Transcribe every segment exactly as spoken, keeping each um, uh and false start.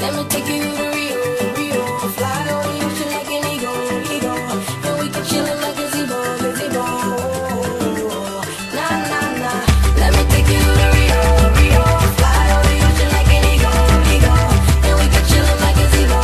Let me take you to Rio, Rio. Fly over the ocean like an eagle, eagle. And we can chillin' like a gazebo, gazebo. Nah, nah, nah. Let me take you to Rio, Rio. Fly over the ocean like an eagle, eagle. And we can chillin' like a gazebo.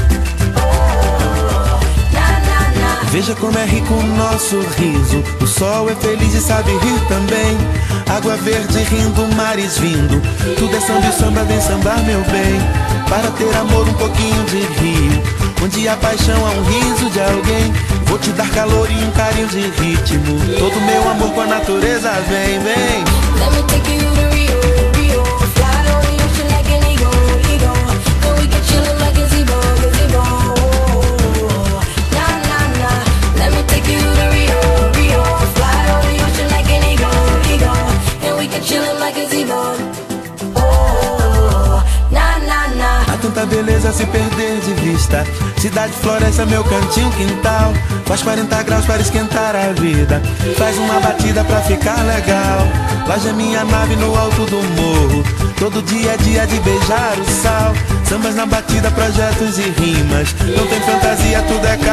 Nah, nah, nah. Veja como é rico o nosso riso. O sol é feliz e sabe rir também. Água verde rindo, mares vindo. Tudo é samba e o samba vem sambar, meu bem. Para ter amor um pouquinho de rio, onde a paixão é um riso de alguém. Vou te dar calor e um carinho de ritmo. Todo meu amor com a natureza vem, vem. Let me take you to Rio, Rio. Fly over the ocean like an eagle, eagle. And we can chillin' like a gazebo, gazebo. Nah, nah, nah. Let me take you to Rio, Rio. Fly over the ocean like an eagle, eagle. And we can chillin' like a gazebo. Nah, nah, nah. Há tanta beleza a se perder de vista. Cidade floresce é meu cantinho, quintal. Faz quarenta graus para esquentar a vida. Faz uma batida pra ficar legal. Laje é minha nave no alto do morro. Todo dia é dia de beijar o sal. Sambas na batida, projetos e rimas. Não tem fantasia, tudo é